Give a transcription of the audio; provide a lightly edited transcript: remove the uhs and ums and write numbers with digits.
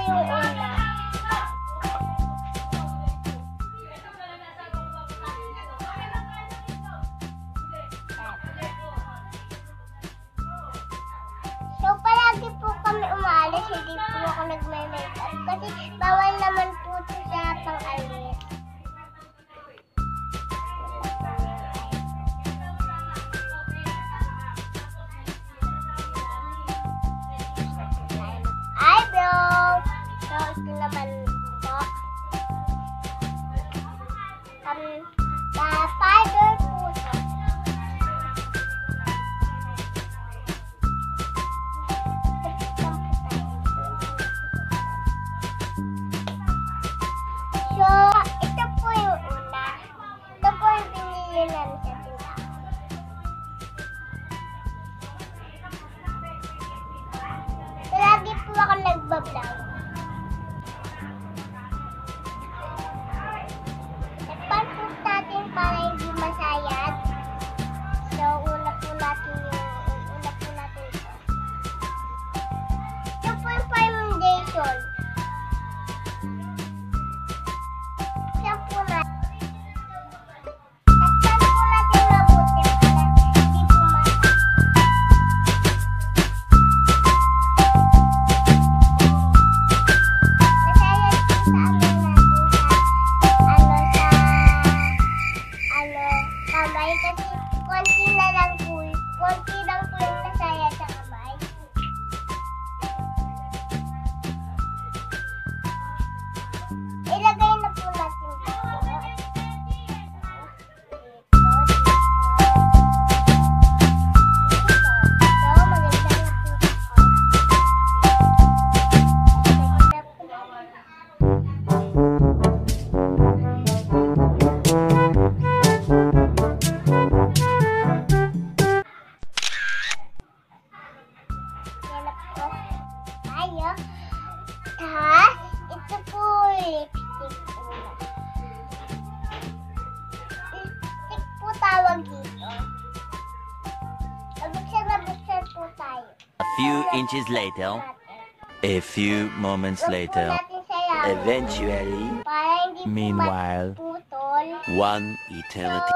yung una. So, palagi po kami umaalis, hindi po ako nagme-makeup kasi bawal naman po ito sa pang-alis. Eyebrow! So, ito naman po. The spider po ito. So, ito po yung una. Ito po yung pinili namin sa tindahan. So, lagi po ako nagbablog. Nagpa-post natin para hindi masayad. So, una po natin ito. Ito po yung foundation. Konti lang po yung nasaya sa kamay. Ilagay na po natin dito. So, maganda na po ako. Tapos, ito po lipstick una. Lipstick po tawag dito. Nabuksan po tayo. A few inches later, a few moments later, eventually, meanwhile, putol. one eternity.